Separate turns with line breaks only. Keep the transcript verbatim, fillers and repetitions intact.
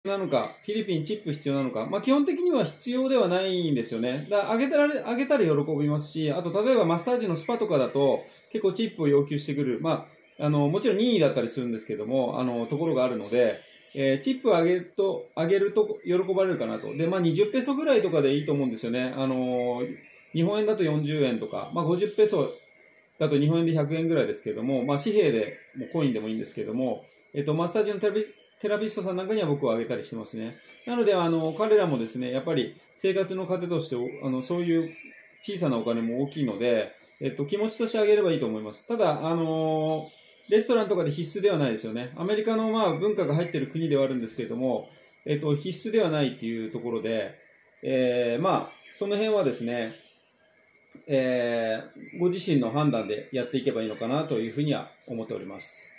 なのか、フィリピンチップ必要なのか、まあ基本的には必要ではないんですよね。だからあげたら、あげたら喜びますし、あと例えばマッサージのスパとかだと結構チップを要求してくる、まあ、あの、もちろん任意だったりするんですけども、あの、ところがあるので、えー、チップをあげると、あげると喜ばれるかなと。で、まあにじゅうペソぐらいとかでいいと思うんですよね。あの、日本円だとよんじゅうえんとか、まあごじゅうペソだと日本円でひゃくえんぐらいですけれども、まあ紙幣で、もうコインでもいいんですけれども、えっと、マッサージのテラピテラピストさんなんかには僕はあげたりしてますね。なので、あの、彼らもですね、やっぱり生活の糧として、あの、そういう小さなお金も大きいので、えっと、気持ちとしてあげればいいと思います。ただ、あのレストランとかで必須ではないですよね。アメリカのまあ文化が入っている国ではあるんですけれども、えっと、必須ではないっていうところで、えー、まあ、その辺はですね、えー、ご自身の判断でやっていけばいいのかなというふうには思っております。